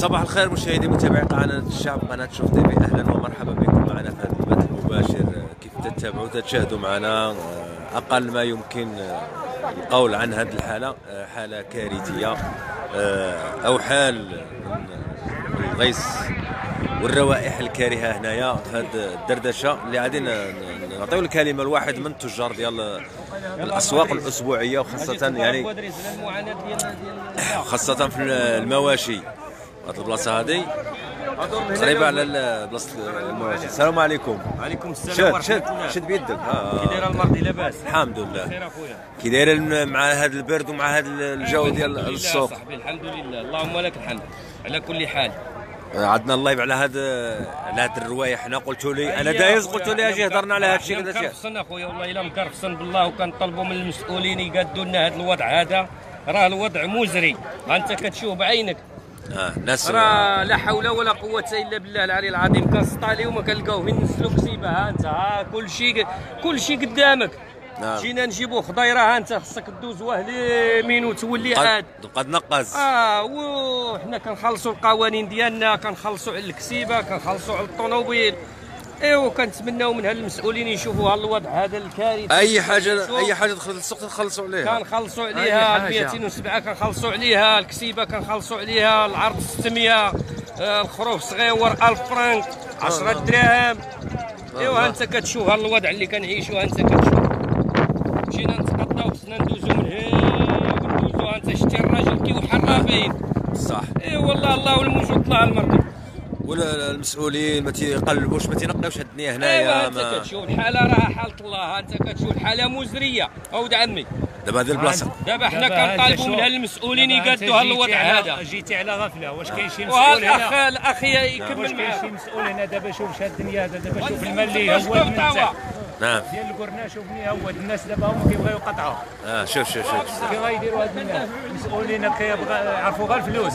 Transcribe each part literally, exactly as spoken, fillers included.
صباح الخير مشاهدي متابعي قناة الشعب، قناة شوف تي في. اهلا ومرحبا بكم معنا في هذا البث المباشر. كيف تتابعوا تشاهدوا معنا اقل ما يمكن القول عن هذه الحالة، حالة كارثية او حال من الغيث والروائح الكارهه هنايا في هذه الدردشه اللي غادي نعطيو الكلمه لواحد من التجار ديال الاسواق الاسبوعيه، وخاصه يعني خاصه في المواشي. هذه البلاصه هذه قريبه على بلاصه المواشي. السلام عليكم. وعليكم السلام. شد شد شد بيدك. كي دايره المرضي لاباس؟ الحمد لله. بخير اخويا. كي داير مع هذا البرد ومع هذا الجو ديال السوق؟ صاحبي الحمد لله، اللهم لك الحمد على كل حال. عندنا اللايف على هذا على هذه الروايه. حنا قلتوا لي انا دايز، قلتوا لي اجي هضرنا على هذا الشيء. مكرفصن اخويا والله الا مكرفصن بالله، وكنطلبوا من المسؤولين يقادوا لنا هذا الوضع هذا. راه الوضع مزري، انت كتشوف بعينك. اه الناس راه لا حول ولا قوه الا بالله العلي العظيم. كنسطا عليهم وكنلقاو فين نسلو كسيبه. ها انت ها كل شيء كل شيء قدامك. نعم. جينا نجيبوا خضيره، ها انت خصك دوز واه ليمين وتولي عاد تبقى تنقز. اه وحنا كنخلصوا القوانين ديالنا، كنخلصوا على الكسيبه، كنخلصوا على الطوموبيل. ايوا كنتمناو من هالمسؤولين يشوفوا هذا الوضع هذا الكارثي. اي حاجه اي حاجه دخلت السوق تخلصوا عليها. كنخلصوا عليها مئتين وسبعة، كنخلصوا عليها الكسيبه، كنخلصوا عليها العرض ستمية، آه الخروف صغيور ألف فرانك عشرة دراهم. ايوا انت كتشوف هذا الوضع اللي كنعيشوا. انت كتشوف مشينا نتقطاو، خصنا ندوزو من هنا وندوزو. انت شتي الراجل كي حرافين. صح. اي والله الله والموجود الله المرضي. ولا المسؤولين ما تيقلبوش ما تينقيوش هاد الدنيا هنايا. ايوا انت كتشوف الحاله راها حاله الله. انت كتشوف الحاله مزريه اود عمي. دابا هذه البلاصه دابا حنا كنطالبوا من هالمسؤولين يقادوا هالوضع هذا. جيتي على غفله. واش كاين شي مسؤول وهذا هنا؟ الاخ الاخ يكمل واش كاين معاه. شي مسؤول هنا؟ دابا شوف شاد الدنيا هذا. دابا شوف المال اللي هو المنتع نعم ديال القرنا. شوفني هو الناس دابا هما كيبغيو يقطعوا. اه شوف شوف شوف كي غايديروا هاد الناس المسؤولين كيبغوا يعرفوا غير الفلوس.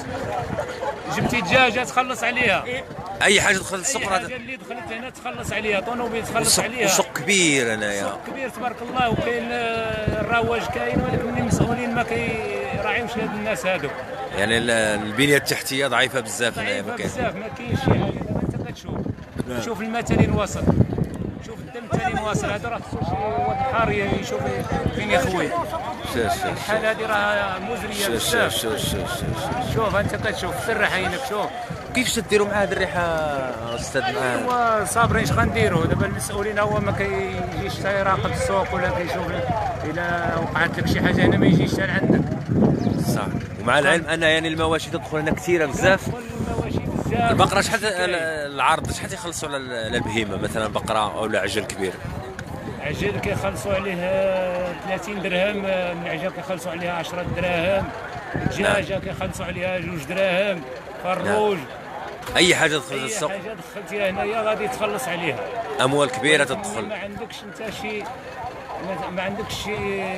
جبتي دجاجه تخلص عليها، اي حاجه دخلت السوق. اي حاجه اللي دخلت هنا تخلص عليها، طوموبيل تخلص عليها. وسوق كبير هنايا، سوق كبير تبارك الله. وكاين الرواج كاين، ولكن المسؤولين ما كيراعيوش هاد الناس هادو. يعني البنيه التحتيه ضعيفه بزاف هنايا. ضعيفه ما كاين بزاف، ما كاينش شي حاجه. دابا انت كتشوف شوف الماء تالين واصل، شوف الدم تالين واصل. هذا راه خصو شي واحد الحار يشوف فين يخوي. شوف شوف الحاله هذه راه مزريه شوف بزاف. شوف شوف شوف شوف انت كتشوف سرح عينك. شوف كيفاش تديروا مع هذه الريحه استاذ؟ معاه ايوا صابرين. اش غنديروا دابا؟ المسؤولين هو ما كيجيش حتى يراقب السوق ولا كيشوف الا وقعت لك شي حاجه هنا ما يجيش حتى لعندك. صح. ومع العلم ان يعني المواشي تدخل هنا كثيره بزاف. المواشي بزاف. البقره شحال العرض شحال يخلصوا على البهيمه مثلا بقره او عجل كبير؟ عجل كيخلصوا عليه ثلاثين درهم، النعجه كيخلصوا عليها عشرة دراهم، الدجاجه كيخلصوا عليها جوج دراهم، فروج. اي حاجه دخلت اي السوق حاجه دخلتيها هنايا غادي تخلص عليها. اموال كبيره تدخل. ما عندكش انت شي ما- ما عندكش شي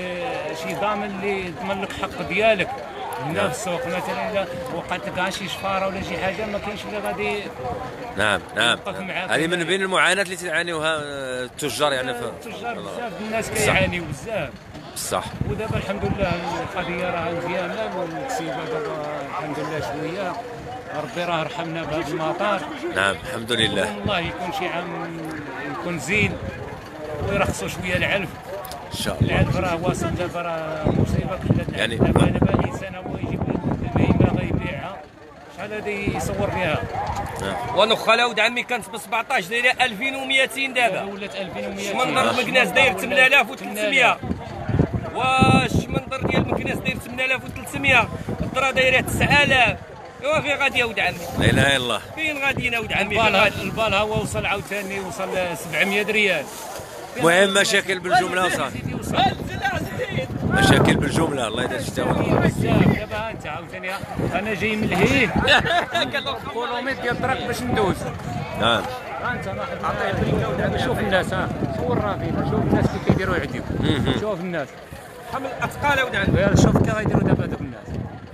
شي ضامن اللي يضمن لك حق ديالك هنا في السوق. مثلا اذا وقعت لك شي شفاره ولا شي حاجه ما كاينش اللي غادي. نعم نعم. يوقف معاك. هذه من بين المعاناه اللي تعانيوها التجار يعني في التجار بزاف الناس كيعانيو بزاف. صح. ودابا الحمد لله القضيه راه مزيانه، والكسيبه دابا الحمد لله شويه. ربي راه رحمنا بهذا المطار. نعم الحمد لله. والله يكون شي عام يكون زين ويرخصوا شويه العلف. ان شاء الله. العلف راه واصل دابا راه مصيبه كلها. يعني- دابا دابا الانسان هو يجيب البهيمه غيبيعها شحال هادي يصور فيها. ونخله ولد عمي كانت ب سبعطاش دايره ألفين ومئتين دابا. ولات ألفين ومئتين. منظر المكناس داير ثمانية آلاف وثلاثمية. واش منظر ديال المكناس داير ثمانية آلاف وثلاثمية. الدرا دايره تسعة آلاف. ايوا فين غادي يا ولد عمي؟ لا اله الا الله. فين غاديين يا ولد عمي؟ فين البال غادي؟ البال هو وصل عاوتاني وصل سبعمية ريال. المهم مشاكل بالجمله وصافي. مشاكل بالجمله. الله يدير الشتاء. بزاف. دابا انت عاوتاني انا جاي من الهيد كيلومتر ديال الطريق باش ندوز. نعم. ها انت ناخذ. شوف الناس. ها صور رافينا. شوف الناس كيف كيديروا يعديو. شوف الناس. حمل اثقال يا ولد عمي. يا شوف كي غيديروا دابا هذوك الناس.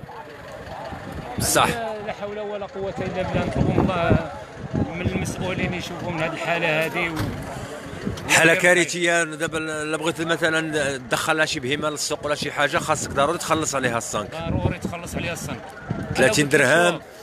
صح. لا حول ولا قوه الا بالله. نطلبوا من الله من المسؤولين يشوفوا من هذه الحاله هذه. حاله كارثيه. دابا الا بغيت مثلا تدخل شي بهيمه للسوق ولا شي حاجه خاصك ضروري تخلص عليها الصنك. ضروري تخلص عليها الصنك. ثلاثين درهم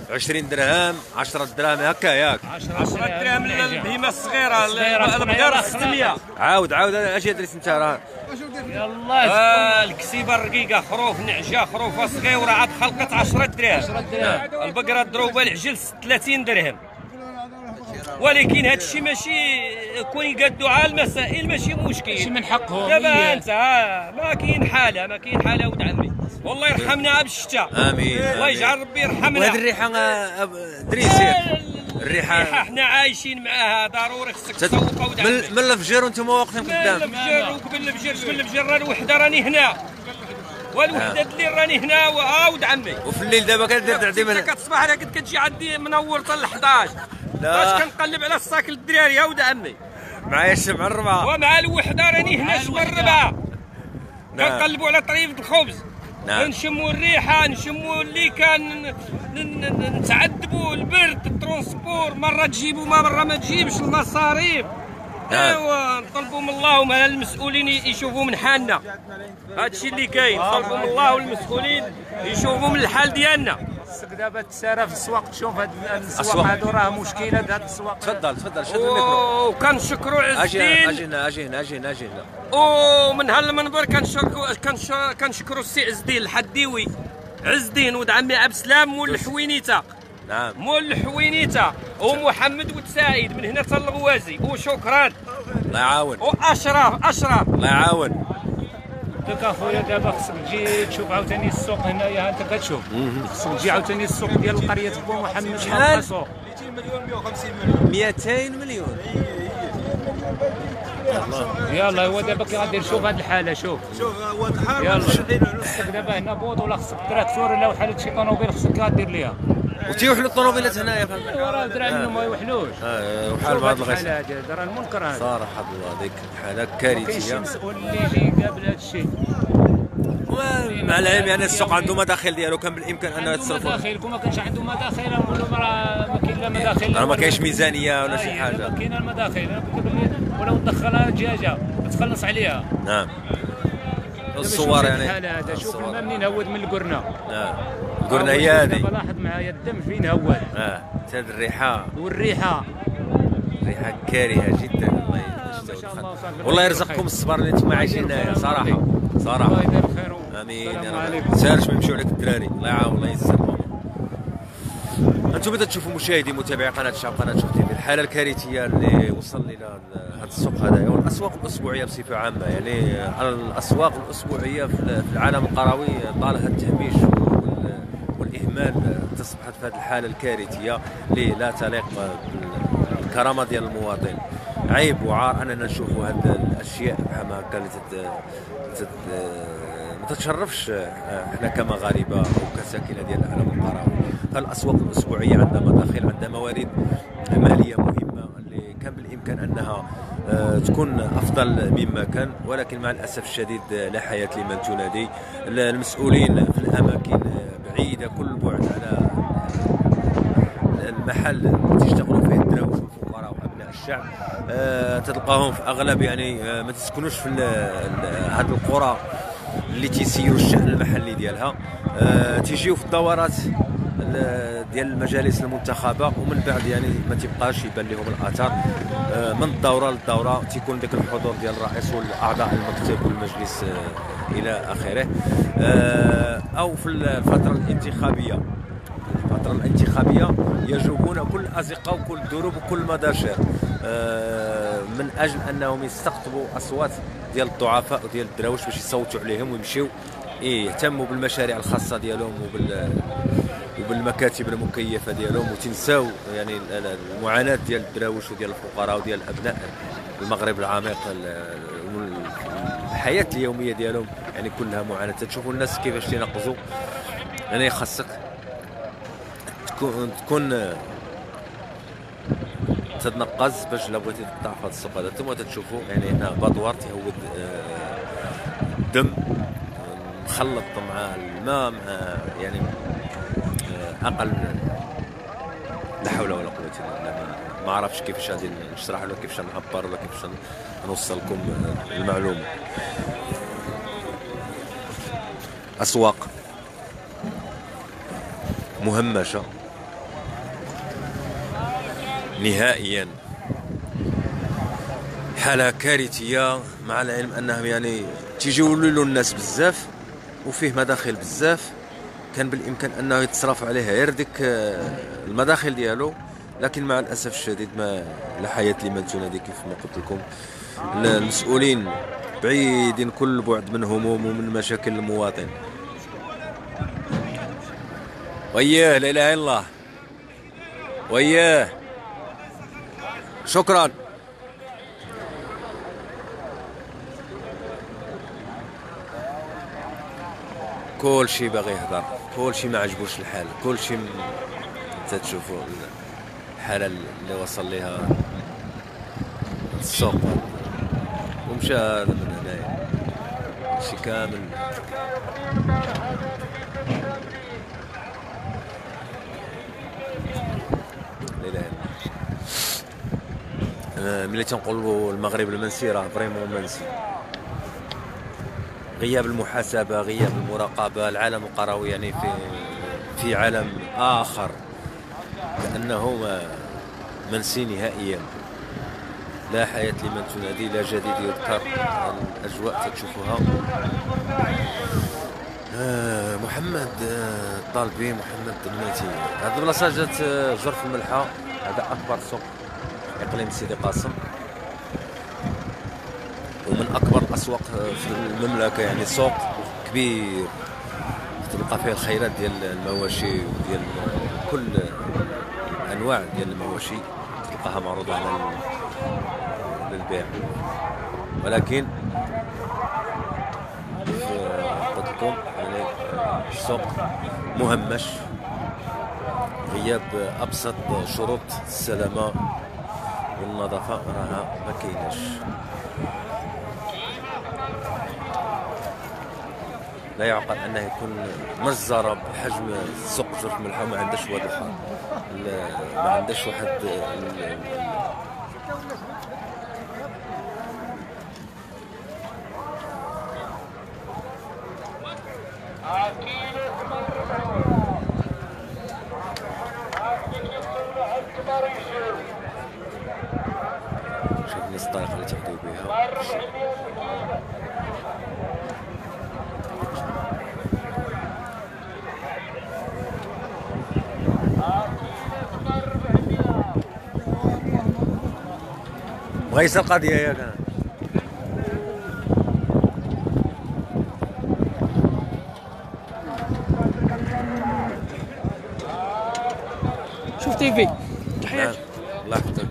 عشرين درهم عشرة دراهم هكا ياك. عشرة دراهم البهيمه الصغيره البقر ستمية. عاود عاود اش درت انت راه يلاه آه الكسيبه الرقيقه خروف نعجه خروفه صغيره عاد خلقت عشرة دراهم. عشرة دراهم البقره الدروبه العجل ثلاثين درهم. ولكن هذا الشيء ماشي كون يقادوا على المسائل ماشي مشكل، ماشي من حقهم. دابا انت ها ما كاين حاله ما كاين حاله ولد عمي، والله يرحمنا بالشتاء. امين الله يجعل ربي يرحمنا. وهذه الريحه دريسير الريحه حنا عايشين معاها ضروري خصك تسوق ولد عمي. من الفجر وانتم واقفين قدام. من الفجر وقبل الفجر قبل الفجر الوحده راني هنا والوحده اللي راني هنا وعاود عمي. وفي الليل دابا كدير تعدي من كتصبح انا كنت كتجي عندي منور حتى ل حداش باش كنقلب على الساكل الدراري يا ولد عمي معايا الشمع الربعه ومع الوحده راني هنا شمع الربعه كنقلبوا على طريفه الخبز. نعم. نشموا الريحه نشموا اللي كان نتعذبوا البرد الترونسبور مره تجيبوا مره ما تجيبش المصاريف. ايوا نطلبوا من الله ومن المسؤولين يشوفوا من حالنا. هذا الشيء اللي كاين نطلبوا من الله والمسؤولين يشوفوا من الحال ديالنا. خصك دابا تسارى في السواق تشوف هاد السواق هادو راه مشكله هاد السواق. تفضل تفضل شد الميكرو. وكنشكروا عز الدين. اجي هنا اجي هنا اجي هنا اجي هنا. ومن هالمنبر كنشكروا كنشكروا السي عز الدين الحديوي عز الدين ولد عمي عبد السلام مول الحوينيته. نعم مول الحوينيته ومحمد وسعيد من هنا حتى الغوازي وشكرا. الله يعاون. واشرف اشرف الله يعاون. داك اخويا دابا خصك تجي تشوف عاوتاني السوق هنايا انت كتشوف خصك تجي عاوتاني السوق ديال قريه بو محمد. شحال؟ سوق مليون مئة وخمسين مليون. مئتين مليون. يلا هو دابا كي غادي نشوف هاد الحاله شوف شوف هو الحال يلا خصك دابا هنا بوط ولا خصك تراكتور ولا حاله شي طوموبيل خصك غادير ليها. وتيوحلوا الطوموبيلات هنايا فهمت. راه الدراري منهم ما يوحلوش. اه وحال بعض الغيس. هذا راه المنكر هذا. صراحه الله ديك الحاله كاينش كارثيه. مسؤول اللي يجي يقابل هذا الشيء. مع العلم يعني السوق عنده مداخل ديالو كان بالامكان انه تصرفوا. مداخل كون ما كانش عنده مداخل نقولوا راه ما كاين لا مداخل. راه ما كاينش ميزانيه ولا شي حاجه. ما كاين المداخل ولو تدخلها دجاجه تخلص عليها. نعم. الصور يعني. هذا شوف الماء منين هود من القرنه. اه القرنه هي هذه. لاحظ معايا الدم فين هود. اه هذه الريحه. والريحه. ريحه كارهه جدا. الله يستر. والله يرزقكم الصبر اللي انتم عايشين هنايا صراحه. صراحه. الله يدير خير. امين يا رب. سارش ما يمشيو عليك الدراري الله يعاون الله يسر. انتم بدات تشوفوا مشاهدي متابعي قناه الشعب قناه شوف تيفي الحاله الكارثيه اللي وصل لنا هذا السوق هذايا والاسواق الاسبوعيه بصفه عامه يعني الاسواق الاسبوعيه في العالم القروي طالها التهميش والاهمال تصبحت في هذه الحاله الكارثيه اللي لا تليق بالكرامه ديال المواطن. عيب وعار اننا نشوفوا هذه الاشياء بحال هكا اللي ما تتشرفش احنا كمغاربه وكساكنه ديال العالم القروي. فالاسواق الاسبوعيه عندها مداخل عندها موارد ماليه مهمه اللي كان بالامكان انها تكون افضل مما كان ولكن مع الاسف الشديد لا حياه لمن تنادي. المسؤولين في الاماكن بعيده كل البعد على المحل اللي تشتغلوا فيه الدراويش والفقراء وابناء الشعب تلقاهم في اغلب يعني ما تسكنوش في هذه القرى اللي تيسيروا الشأن المحلي ديالها. أه تيجيو في الدورات ديال المجالس المنتخبه ومن بعد يعني ما تيبقاش يبان لهم الاثر. أه من الدوره للدوره تيكون داك الحضور ديال الرئيس والاعضاء المكتب والمجلس أه الى اخره. أه او في الفتره الانتخابيه الفتره الانتخابيه يجوبون كل الازقه وكل الدروب وكل المداشر أه من اجل انهم يستقطبوا اصوات ديال الضعفاء وديال الدراوش باش يصوتوا عليهم ويمشيو إيه يهتموا بالمشاريع الخاصه ديالهم وبال وبالمكاتب المكيفه ديالهم وتنساو يعني المعاناه ديال الدراوش وديال الفقراء وديال ابناء المغرب العميق. الحياه اليوميه ديالهم يعني كلها معاناه. تشوفوا الناس كيفاش تينقزوا يعني خاصك تكون تكون تتنقز باش لو بغيتي تقطع في هذا السوق هذا. انتم تتشوفوا يعني هنا بدوار تيهود الدم مخلط مع الماء مع يعني اقل لا حول ولا قوه الا بالله. ما عرفتش كيفاش غادي نشرح ولا كيفاش نعبر ولا كيفاش نوصل لكم المعلومه. اسواق مهمشه نهائيا. حالة كارثية، مع العلم انهم يعني تيجولوا الناس بزاف وفيه مداخل بزاف، كان بالامكان انه يتصرف عليه غير ديك المداخل ديالو، لكن مع الاسف الشديد ما لا حياة لمن تنادي كيف ما قلت لكم. المسؤولين بعيدين كل بعد من هموم ومن مشاكل المواطن. وياه لا اله الا الله، وياه شكرا. كل شيء باغي يهضر، كل شيء ما عجبوش الحال، كل شيء م... انت تشوفوا الحاله اللي وصل ليها السوق ومشى هذا من هنايا شي كامل. لا اله الا الله. ملي تنقولوا المغرب المنسي راه فريمون منسي. غياب المحاسبة، غياب المراقبة، العالم القروي يعني في في عالم آخر، كأنه منسي نهائيا. لا حياة لمن تنادي، لا جديد يذكر. الأجواء تشوفوها. آه محمد آه الطالبي، محمد الدمناتي. هذه البلاصة جات آه جرف الملحة، هذا أكبر سوق إقليم سيدي قاسم ومن اكبر الاسواق في المملكه، يعني سوق كبير تلقى فيه الخيرات ديال المواشي وديال كل انواع ديال المواشي تلقاها معروضه للبيع. ولكن قلت لكم يعني السوق مهمش، غياب ابسط شروط السلامه والنظافه راها ما كايناش. لا يعقل انه يكون مجزره بحجم سوق جرف الملحه وما عندهاش واد الحال، ما عندهاش واحد شوف الناس الطريقه اللي تاخذوا بها. مغيسة القضية ياك أنا. شوف تيفي. تحياتي. الله يحفظك.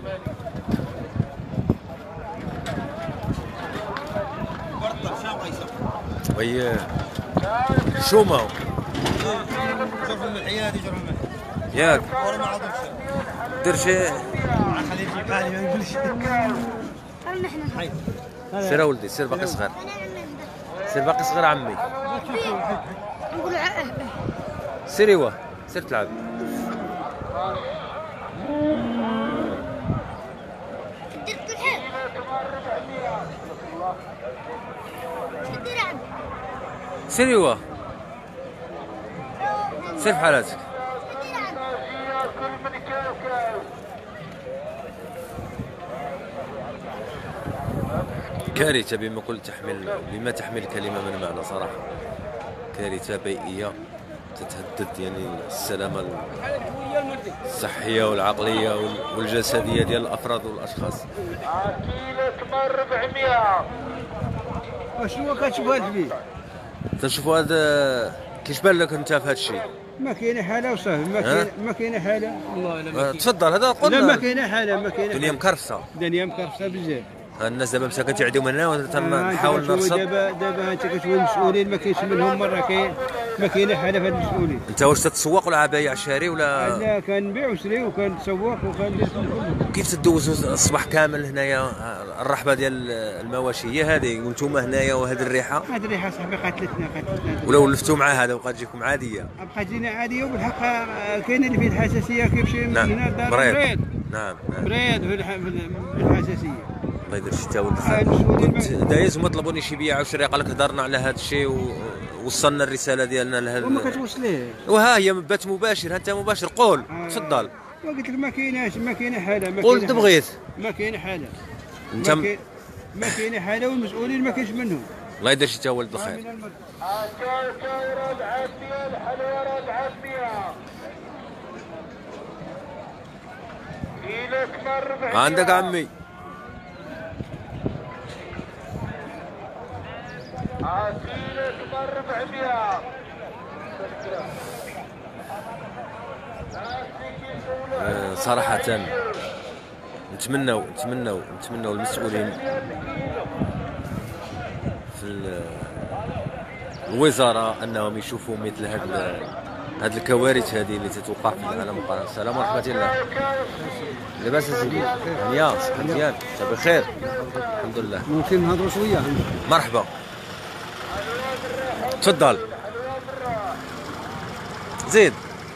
وي شو ما هو؟ جرف الملحية هذه جرف الملحية. ياك. ورا ما عاودش. دير شي. خليه يجيب حالي ما يقولش. سير ولدي، سير باقي صغير. سير باقي صغير عمي. نقول سير ايوا، سير تلعب. درت الحال. سير ايوا. سير بحالاتك. كارثة بما قلت تحمل بما تحمل الكلمة من معنى صراحة. كارثة بيئية تتهدد يعني السلامة الصحية والعقلية والجسدية ديال الأفراد والأشخاص. كيلو تمر أربعمية. شنو كتشوف هاد البيت؟ تنشوفوا هذا كيش بان لك انت في هذا الشيء؟ ما كاينه حاله وصافي، ما كاينه ما كاينه حاله والله الا ما كاينه. تفضل هذا قلنا. لا ما كاينه حاله، ما كاينه. الدنيا مكرفسه. الدنيا مكرفسه بزاف. الناس دابا مساكن تعديو من هنا ونحاول آه نرصد. دابا دابا انت كتشوف المسؤولين ما كاينش منهم مره، كاين ما كاينه حاله في هاد المسؤولين. انت واش تتسوق ولا بايع شاري ولا؟ لا كنبيع وشري وكنتسوق وكندير كل. كيف تدوزوا الصباح كامل هنايا الرحبه ديال المواشي هي هذه وانتم هنايا وهذه الريحه؟ هذه الريحه صاحبي قاتلتنا قاتلتنا. ولا ولفتوا مع هذا وبقات تجيكم عاديه؟ بقات تجينا عاديه وبالحق كاين اللي فيه الحساسيه كيمشي من هنا للدار مريض. نعم نعم مريض في الحساسيه. الله يدير الشتاء والخير. كنت دايز هما طلبوني شي بيع وشري، قال لك هضرنا على هذا الشيء ووصلنا الرساله ديالنا لهذا. وما كتوصليه. وها هي بات مباشر، انت مباشر قول. آه. تفضل. وقلت لك ما كايناش ما كاينه حاله ما قلت بغيت ما كاينه حاله انت ما كاين- ما كاينه حاله والمسؤولين ما كاينش منهم. الله يدير شي تا ولد الخير. ربع مية الحلوى ربع مية كيلو تمر ربع عندك عمي كيلو تمر ربع مية آه، صراحة نتمنوا نتمنوا نتمنوا المسؤولين في ال- الوزارة انهم يشوفوا مثل هاد هاد الكوارث هذه اللي تتوقع في العالم. السلام ورحمة الله. لاباس سيدي؟ هانية صحة مزيان؟ انت بخير؟ الحمد لله. ممكن نهضروا شويه عنه. مرحبا تفضل زيد.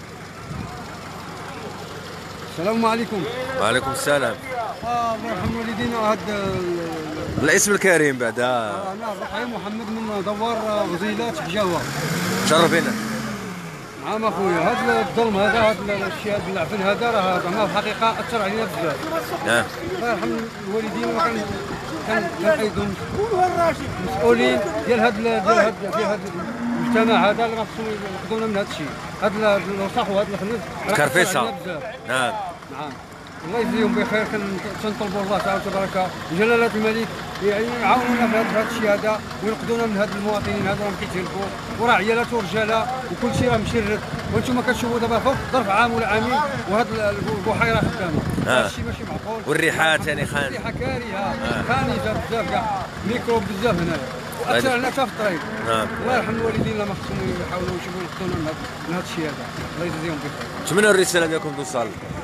السلام عليكم. وعليكم السلام. اه الله يرحم والدينا. هاد الاسم الكريم بعد. انا الرحيم محمد من دوار غزيلات حجاوه. شرفينا. نعم اخويا. هذا الظلم هذا هذا الشيء هذا العفن هذا راه زعما الحقيقه اثر علينا بزاف. نعم. الله يرحم الوالدين. وكان كان كنعيدهم مسؤولين ديال هذا ديال هذا ديال هذا المجتمع هذا اللي خصهم ياخذونا من هذا الشيء. هذا الوسخ وهذا الخليط كرفيصه. نعم. نعم. الله يجزيهم بخير. كنطلبوا الله تعالى وتبارك جلاله الملك يعني يعاونونا في هذا الشيء هذا وينقذونا من هاد المواطنين هذا راهم كيتهلكوا وراه عيالات ورجاله وكل شيء راه مشرد. وانتم كتشوفوا دابا فوق ظرف عام ولا عامين وهاد البحيره خدامه. هذا الشيء ماشي معقول. والريحات يعني خان. الريحه كارهه خانجه بزاف كاع ميكروب بزاف هنايا واثر علينا حتى في الطريق. نعم. الله يرحم الوالدين لما خصهم يحاولوا يشوفوا ينقذونا من هذا من هذا الشيء هذا. الله يجزيهم بخير. نتمنى الرساله ديالكم توصل.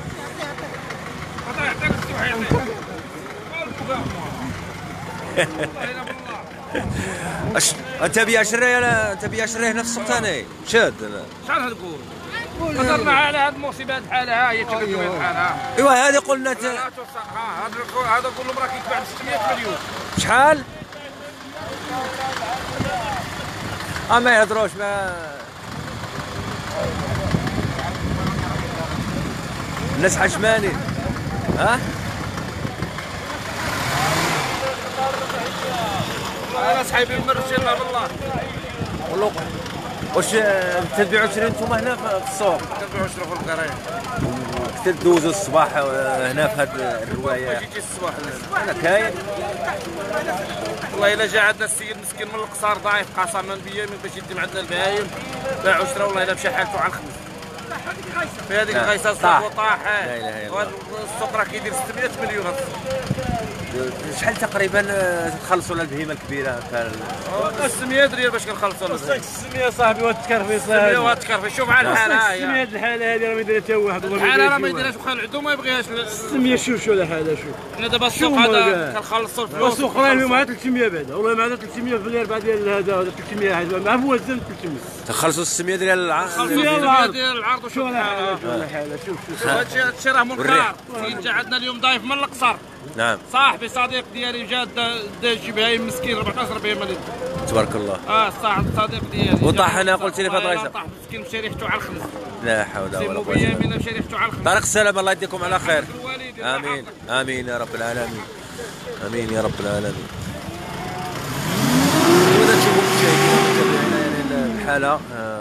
اش انت بيا شريه لا انت بيا شريه هنا في السلطاني شاد. شحال تقول؟ هضرنا على هاد المصيبه بحالها هي تقدم بحالها. ايوا هذه قلنا ت... هذا هذا كل مره كيتباع ب ستمية مليون. شحال؟ اه ما يهضروش ما الناس حشماني. ها؟ انا صحيبي من الرجال بالله. والله واش تبيعوا شري نتوما هنا في السوق؟ كنبيعوا شرو في القرايه. تدوزوا الصباح هنا في هذه الروايه. جيتي الصباح انا كاين والله الا جا عندنا السيد مسكين من القصار ضعيف قسما بالله من باش يدي عندنا البهايم باعوا شرا والله الا مشى حالته على الخمس. في هذيك الغيسه صاح وطاح. وهذا السوق راه كيدير ستمية مليون. شحال تقريبا تخلصوا للبهيمه الكبيره؟ ستمية ريال باش كنخلصوا له. ستمية صاحبي وهاد التكرفيص ستمية وهاد التكرفيص. شوف على الحال ها هي. ستمية الحاله هذه راه ما يديرها حتى واحد. الحاله راه ما يديرهاش وخا العدو ما يبغيهاش. ستمية شوف شو الحاله شوف. حنا دابا السوق هذا كنخلصوا الفلوس. السوق راه اليوم عاد ثلاثمية بعدا والله ما عاد ثلاثمية في الاربعه ديال هذا هذا ثلاثمية هذا مع موزن ثلاثمية. تخلصوا ستمية ديال العرض. ستمية ديال العرض وشوف الحاله. شوف الحاله شوف شوف. هادشي هادشي راه منكر. سيد جا عندنا اليوم ضايف من القصر. نعم. صاحبي صديق ديالي جا دا شي بهايم مسكين أربعطاش ربيع مليون. تبارك الله. اه صاحب صديق ديالي. وطاح هنا قلت لي في هاد الغيسه. طاح مسكين مشى ريحته على الخلف. لا حول ولا قوه الا بالله. مشى ريحته على الخلف. طارق السلام الله يديكم على خير. امين امين يا رب العالمين. امين يا رب العالمين. وإذا تشوفوا مشاهدينا يعني الحاله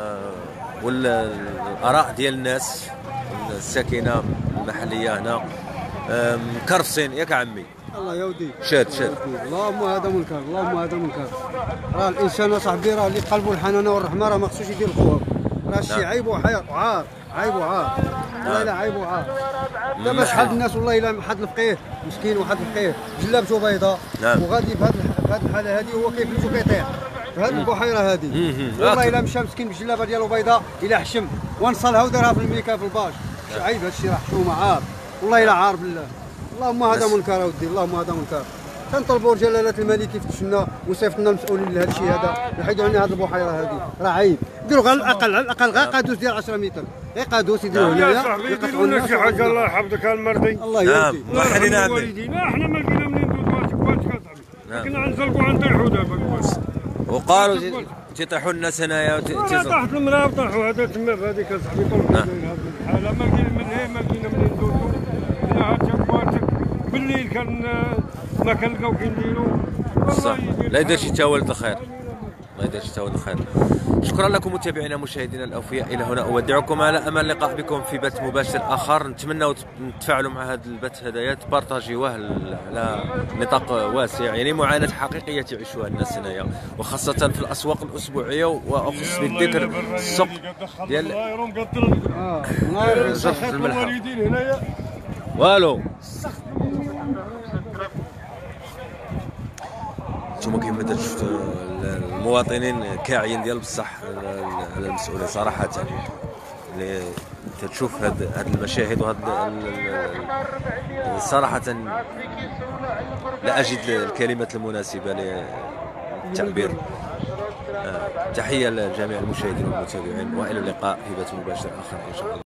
والاراء ديال الناس الساكنه المحليه هنا مكرفسين ياك عمي. الله يا ودي. شاد شاد. اللهم هذا منكر اللهم هذا منكر. راه الانسان اصاحبي راه اللي قلبه الحنانه والرحمه راه ما خصوش يدير الخوف. راه الشيء عيب وعار عيب وعار. والله الا عيب وعار. دابا شحال الناس والله الا واحد الفقيه مسكين واحد الفقيه جلابته بيضاء. نعم. وغادي في هذه الحاله هذه هو كيفلتو كيطيح في هذه البحيره هذه. والله الا مشى مسكين بالجلابه ديالو بيضاء الى حشم ونصلها ودارها في الميكا في الباش. عيب هذا الشيء راه حشومه عار والله الا عار بالله. اللهم هذا منكر اودي اللهم هذا منكر. كنطلبوا جلاله الملك يفتش لنا ويصيفط لنا المسؤولين لهذا الشيء هذا يحيدوا عنا هذه البحيره هذه راه عيب. ديروا على الاقل على الاقل غير قادوس ديال عشرة متر غير قادوس يديروه هنايا يقطعوا لنا شي حاجه الله يحفظك المرضي. الله يهديك. نعم وحدنا والدينا احنا ما لقينا منين ندوز واسك واسك اصاحبي. كنا غنزلقوا غنطيحوا دابا. وقالوا تيطيحوا الناس هنايا طاحت المراه وطاحوا هذا تما في هذيك اصاحبي طلبوا هذه الحاله ما لقينا من هي ما لقينا منين ندوز. الليل كان ما كنلقاو كنديروا صح. لا يدير شي تاولد الخير، الله يدير شي تاولد الخير. شكرا لكم متابعينا مشاهدينا الاوفياء، الى هنا اودعكم على امل اللقاء بكم في بث مباشر اخر. نتمنوا تفاعلوا مع هذا البث هدايا، تبارطاجيوه على نطاق واسع، يعني معاناه حقيقيه تعيشها الناس هنايا، وخاصه في الاسواق الاسبوعيه، واخص بالذكر السوق ديال جرف الملحه. والو نتوما كيما شفتوا المواطنين كاعيين ديال بصح على المسؤولين صراحه، اللي تشوف هاد هاد المشاهد وهاد صراحه لا اجد الكلمات المناسبه للتعبير. تحيه لجميع المشاهدين والمتابعين، والى اللقاء في بث مباشر اخر ان شاء الله.